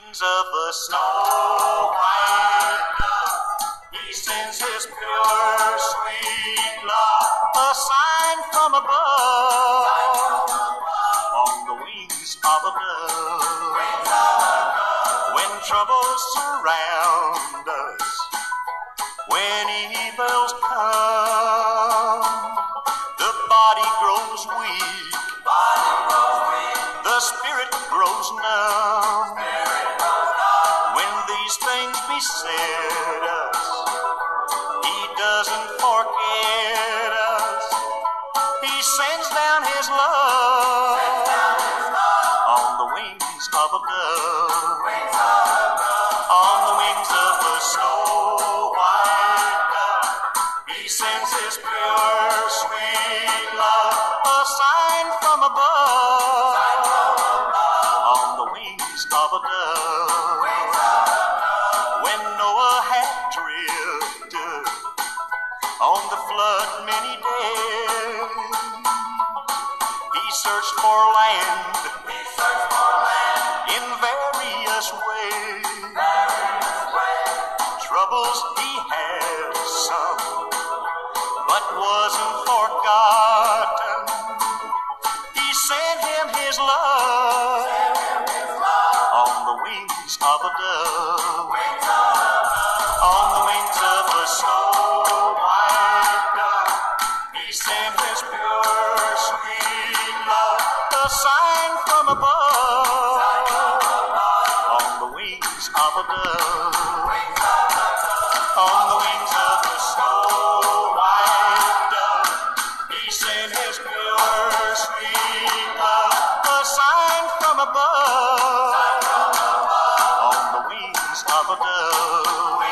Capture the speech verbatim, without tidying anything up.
Of the snow white dove, he sends his pure sweet love, a sign from above, on the wings of a dove. When troubles surround us, when evils come, the body grows weak, the spirit grows numb. Things beset us, he doesn't forget us. He sends down his love on the wings of a dove, on the wings of the snow white dove. He sends his pure sweet love, a sign from above, on the wings of a dove. On the flood many days, he searched for land, he searched for land in various ways. Various ways. Troubles he had some, but wasn't forgotten. He sent him his love, sent him his love on the wings of a dove, wings of a dove. On the wings of a snow. A sign from above, on the wings of a dove, on the wings of the snow white dove. He sent his pure sweet love, a sign from above, on the wings of a dove.